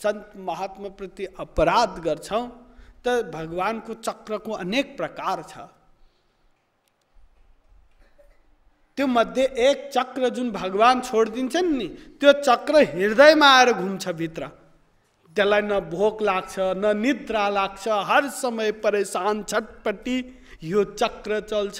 सन्त महात्मा प्रति अपराध गर्छौं त भगवानको चक्रको अनेक प्रकार छ। त्यो मध्ये एक चक्र जुन भगवान छोडिदिन्छन् नि, त्यो चक्र हृदयमा आएर घुम्छ भित्र। त्यसलाई न भोक लाग्छ न निद्रा लाग्छ, हर समय परेशान छटपटी यो चक्र चल्छ।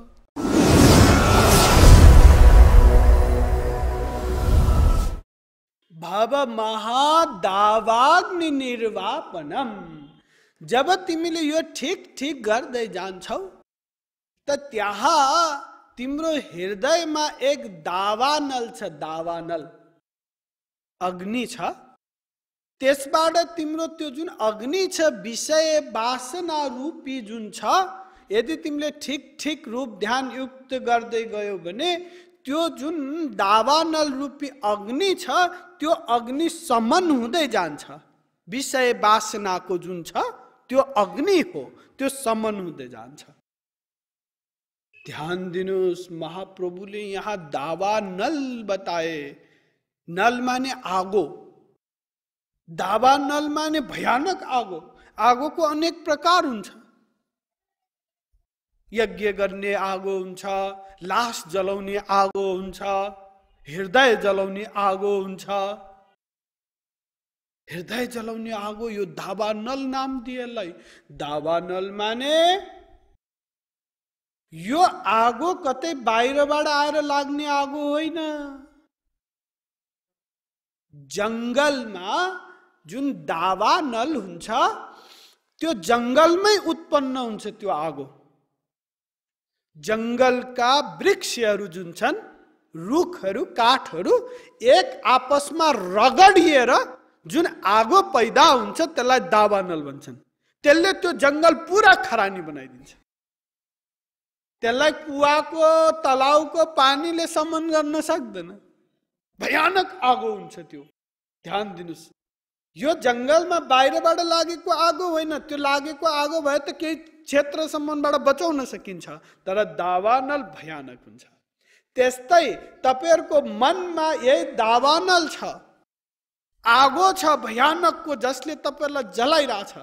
भव महादावाग्नि निर्वापनम। जब तिमीले यो ठीक ठीक गर्दै जान्छौ त त्यहाँ तिम्रो हृदयमा एक दावानल छ, दावानल अग्नि छ। त्यसबाट तिम्रो त्यो जुन अग्नि छ विषय वासना रूपी जुन छ, यदि तिमीले ठीक ठीक रूप ध्यान युक्त गर्दै गयो भने त्यो जुन दावानल रूपी अग्नि छ त्यो अग्नि समन हुँदै जान्छ। विषय वासनाको जुन छ त्यो अग्नि हो, त्यो समन हुँदै जान्छ। ध्यान दिनुस्, महाप्रभुले यहाँ दावानल बताए। नल माने आगो, दावानल माने भयानक आगो। आगोको अनेक प्रकार हुन्छ। यज्ञ गर्ने आगो हुन्छ, लास जलाउने आगो हुन्छ, हृदय जलाउने आगो हुन्छ। हृदय जलाउने आगो यो दावानल नाम दिएलाई। दावानल माने यो आगो कतै बाहिरबाट आएर लाग्ने आगो होइन। जंगलमा जुन दावानल हुन्छ त्यो जंगलमै उत्पन्न हुन्छ त्यो आगो। जंगलका वृक्षहरू जुन छन्, रुखहरू, काठहरू एक आपसमा रगडिएर जुन आगो पैदा हुन्छ त्यसलाई दावानल भन्छन्। त्यसले त्यो जंगल पुरा खरानी बनाइदिन्छ। त्यसलाई कुवाको तलाउको पानीले समन गर्न सक्दैन। भयानक आगो हुन्छ त्यो। ध्यान दिनुस्, यो जंगलमा बाहिरबाट लागेको आगो होइन। त्यो लागेको आगो भए त केही क्षेत्रसम्मबाट बचाउन सकिन्छ, तर दावानल भयानक हुन्छ। त्यस्तै तपाईहरुको मनमा यही दावानल छ, आगो छ भयानकको, जसले तपाईहरुलाई जलाइराछ।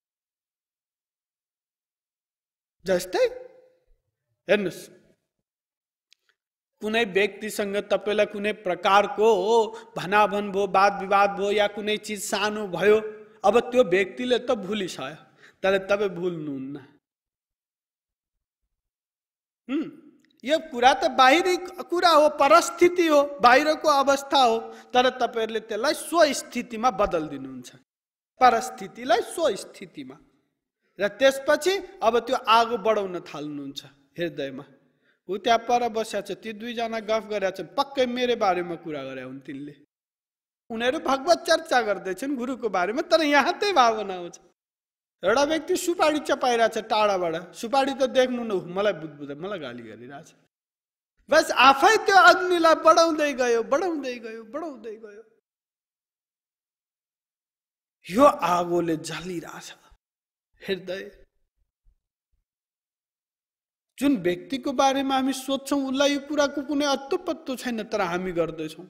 जस्तै हेर्नुस्, कुनै व्यक्तिसँग तपाईलाई कुनै प्रकारको भनाभन भयो, वाद विवाद भयो, या कुनै चीज सानो भयो, अब त्यो व्यक्तिले त भुलिसक्यो, तर तपाईँ भुल्नुहुन्न। यो कुरा त बाहिरी कुरा हो, परिस्थिति हो, बाहिरको अवस्था हो, तर तपाईहरुले त्यसलाई स्वस्थितिमा बदल्दिनुहुन्छ। परिस्थितिलाई स्वस्थितिमा, र त्यसपछि अब त्यो आगो बढाउन थाल्नुहुन्छ हृदयमा। ऊ त्यहाँ पर बसेको छ, ती दुईजना गफ गरेका छन्, पक्कै मेरो बारेमा कुरा गरे हुन् तिनले। उनीहरू भगवत चर्चा गर्दैछन् गुरुको बारेमा, तर यहाँ त्यही भावना आउँछ। एउटा व्यक्ति सुपारी चपाइरहेछ टाढाबाट, सुपारी त देख्नु न, मलाई बुझ्दै मलाई गाली गरिरहेछ। बस आफै त्यो अग्निलाई बढाउँदै गयो, बढाउँदै गयो, बढाउँदै गयो। यो आगोले जलिरहेछ हृदय। जुन व्यक्तिको बारेमा हामी सोच्छौं उसलाई यो कुराको कुनै अत्तो पत्तो छैन, तर हामी गर्दैछौं।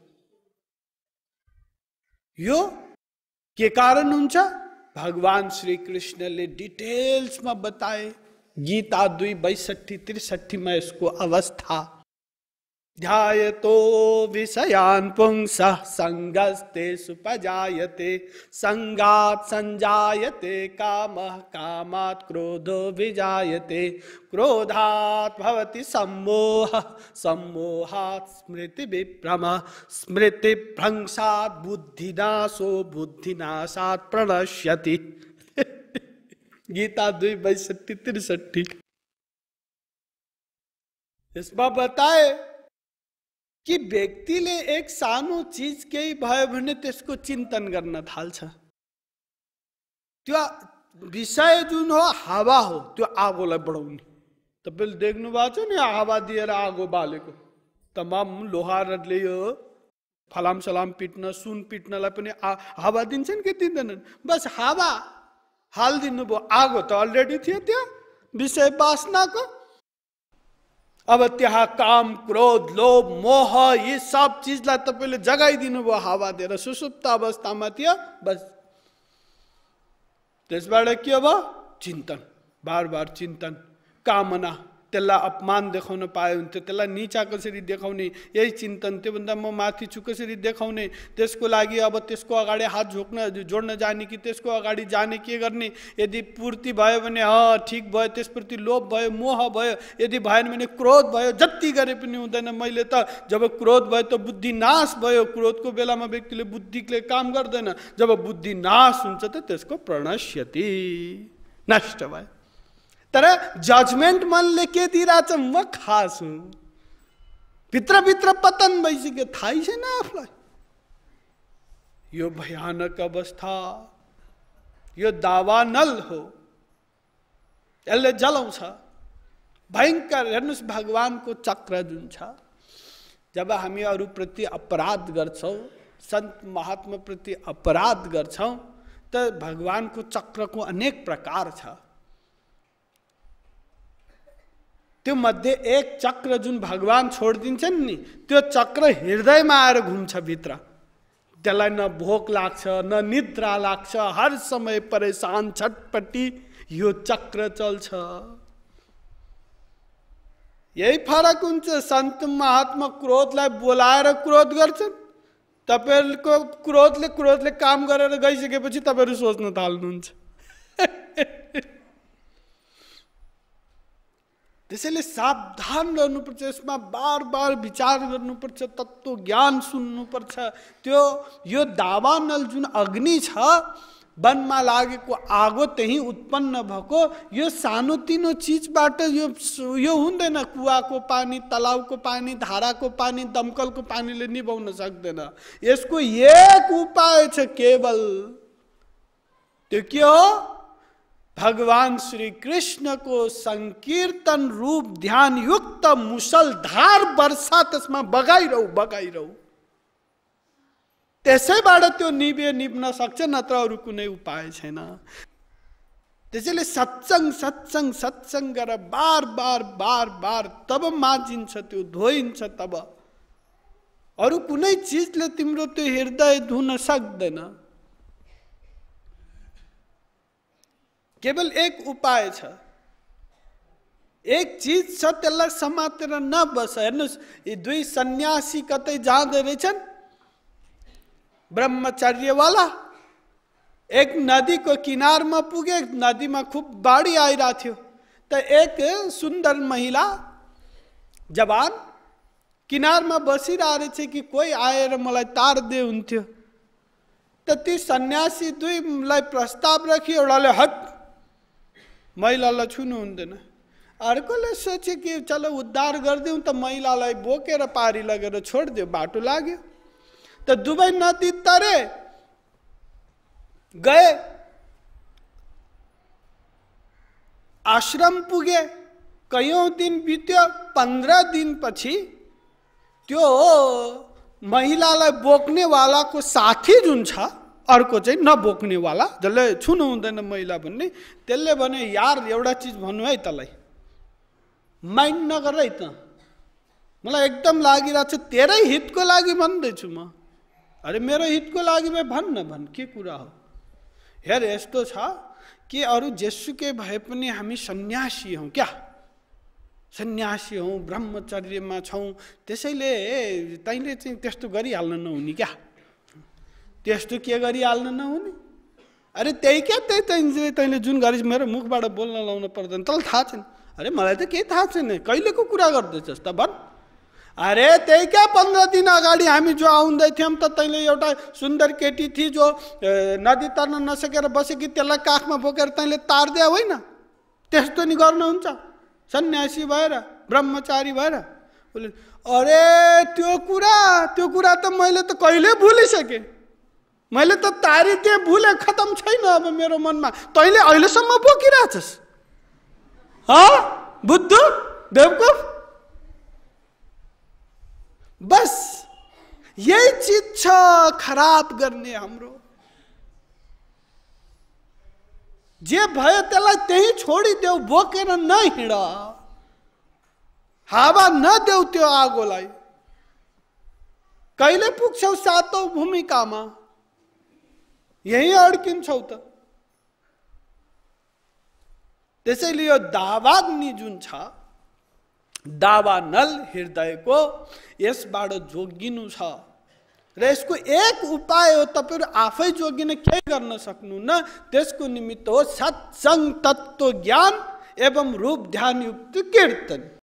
यो के कारण हुन्छ? भगवान श्री कृष्णले डिटेल्समा बताए। गीता 2:62-63 में इसको अवस्था। ध्यायतो विषयान् पुंसः संगस्ते सुपजायते, संगात् संजायते कामः, कामात् क्रोधो विजायते, क्रोधात् भवति सम्मोहः, सम्मोहात् स्मृति विभ्रमः, स्मृति भ्रंशात् बुद्धिनाशो, बुद्धिनाशात् प्रणश्यति। गीता 2:62-63। इसमें बताए कि व्यक्तिले एक सानो चीज केही भयो भने त्यसको चिन्तन गर्न थाल्छ। त्यो विषय जुन हो हावा हो, त्यो आगोलाई बढाउने। तपाईले देख्नु भएको छ नि, हावा दिएर आगो बालेको। तमाम लोहारले यो फलाम सलाम पिट्न, सुन पिट्नलाई पनि हावा दिन्छन् कि दिँदैनन्? बस हावा हालिदिनु भयो, आगो त अलरेडी थियो त्यहाँ विषय वासनाको। अब त्यहाँ काम, क्रोध, लोभ, मोह, यी सब चीजलाई तपाईले जगाइदिनु भयो हावा दिएर। सुसुप्त अवस्थामा थियो, बस त्यसबाट के भयो? चिन्तन, बार बार चिन्तन, कामना। त्यसलाई अपमान देखाउन पाए हुन्थ्यो, त्यसलाई निचा कसरी देखाउने, यही चिन्तन। त्योभन्दा म माथि छु कसरी देखाउने, त्यसको लागि अब त्यसको अगाडि हात जोड्न जाने कि त्यसको अगाडि जाने, के गर्ने। यदि पूर्ति भयो भने ठिक भयो, त्यसप्रति लोभ भयो, मोह भयो। यदि भएन भने क्रोध भयो, जति गरे पनि हुँदैन। मैले त जब क्रोध भयो त बुद्धि नाश भयो। क्रोधको बेलामा व्यक्तिले बुद्धिले काम गर्दैन। जब बुद्धि नाश हुन्छ त त्यसको प्रणश्यति, नष्ट भयो। तर जजमेन्ट मनले के दिइरहेछ? म खास हुँ, भित्रभित्र पतन भइसक्यो, थाहै छैन आफूलाई। यो भयानक अवस्था, यो दावानल हो, यसले जलाउँछ। भयङ्कर। हेर्नुहोस्, भगवानको चक्र जुन छ, जब हामी अरूप्रति अपराध गर्छौँ, सन्त महात्मा प्रति अपराध गर्छौँ, त भगवानको चक्रको अनेक प्रकार छ। त्यो मध्ये एक चक्र जुन भगवान छोडिदिन्छन् नि, त्यो चक्र हृदयमा आएर घुम्छ भित्र। त्यसलाई न भोक लाग्छ, न निद्रा लाग्छ, हर समय परेशान, छटपटी, यो चक्र चल्छ। यही फरक हुन्छ। सन्त महात्मा क्रोधलाई बोलाएर क्रोध गर्छन्। तपाईहरुको क्रोधले काम गरेर गइसकेपछि तपाईहरु सोच्न थाल्नुहुन्छ। त्यसैले सावधान रहनुपर्छ, यसमा बार बार विचार गर्नुपर्छ, तत्त्व ज्ञान सुन्नुपर्छ। त्यो यो दावानल जुन अग्नि छ, वनमा लागेको आगो त्यही उत्पन्न भएको, यो सानोतिनो चिजबाट यो हुँदैन। कुवाको पानी, तलाउको पानी, धाराको पानी, दमकलको पानीले निभाउन सक्दैन। यसको एक उपाय छ केवल, त्यो के हो? भगवान श्री कृष्ण को संकीर्तन रूप ध्यान युक्त मुसलधार वर्षा त्यसमा बगाइरहु। त्यसैबाट त्यो निभ्न सक्छ, नत्र अरू कुनै उपाय छैन। त्यसैले सत्संग गरेर बार बार तब माझिन्छ, त्यो धोइन्छ। तब अरू कुनै चिजले तिम्रो त्यो हृदय धुन सक्दैन। केवल एक उपाय छ, एक चीज छ, त्यसलाई समातेर नबस। हेर्नुस्, यी दुई सन्यासी कतै जाँदै रहेछन्, ब्रह्मचर्यवाला। एक नदीको किनारमा पुगे, नदीमा खूब बाढी आइरहेको थियो। त एक सुन्दर महिला जवान किनारमा बसिरहेको रहेछ कि कोही आएर मलाई तार दे हुन्थ्यो। त ती सन्यासी दुईलाई प्रस्ताव राखी, एउटाले हट, महिलालाई छुनु हुँदैन। अर्कोले सोचे कि चलो उद्धार गरिदिउँ, त महिलालाई बोकेर पारी लगेर छोडिदियो। बाटो लाग्यो, त दुवै नदी तरे गए, आश्रम पुगे। कयौं दिन बित्यो। 15 दिन पछि त्यो महिलालाई बोक्नेवालाको साथी जुन छ, अर्को चाहिँ नबोक्नेवाला, जसले छुनु हुँदैन महिला भन्ने, त्यसले भने यार एउटा चिज भन्नु है, तँलाई माइन्ड नगर है त, मलाई एकदम लागिरहेको छ, तेरै हितको लागि भन्दैछु म। अरे मेरो हितको लागि भन्न के कुरा हो? हेर, यस्तो छ कि अरू जेसुकै भए पनि हामी सन्यासी हौँ क्या, सन्यासी हौँ, ब्रह्मचर्यमा छौँ। त्यसैले तैँले चाहिँ त्यस्तो गरिहाल्न नहुने क्या, त्यस्तो के गरिहाल्न नहुने। अरे त्यही क्या, तैँले जुन गरिस् मेरो मुखबाट बोल्न लाउन पर्दैन, तँलाई थाहा छैन? अरे मलाई त केही थाहा छैन, कहिलेको कुरा गर्दैछस् त भन्। अरे त्यही क्या, 15 दिन अगाडि हामी जो आउँदै थियौँ त तैँले एउटा सुन्दर केटी थिए जो नदी तर्न नसकेर बसेकी, त्यसलाई काखमा बोकेर तैँले तार दिया होइन? त्यस्तो नि गर्नुहुन्छ सन्यासी भएर, ब्रह्मचारी भएर? बोले अरे त्यो कुरा त मैले त कहिले भुलिसकेँ। मैले त तारी दिएँ, भुले, खतम छैन अब मेरो मनमा। तैँले अहिलेसम्म बोकिरहेछस्? बुद्धु, बेवकुफ। बस यही चीज छ खराब गर्ने हाम्रो। जे भयो त्यसलाई त्यही छोडिदेऊ, बोकेर नहिँड, हावा नदेऊ त्यो आगोलाई। कहिले पुग्छौ 7औं भूमिकामा? यही अड्किन्छौ त। त्यसैले यो दावाग्नि जुन छ, दावानल हृदयको, यसबाट जोगिनु छ। र यसको एक उपाय हो, तपाईहरु आफै जोगिन के गर्न सक्नुहुन्न, त्यसको निमित्त हो सत्संग, तत्त्व ज्ञान एवं रूप ध्यान युक्त कीर्तन।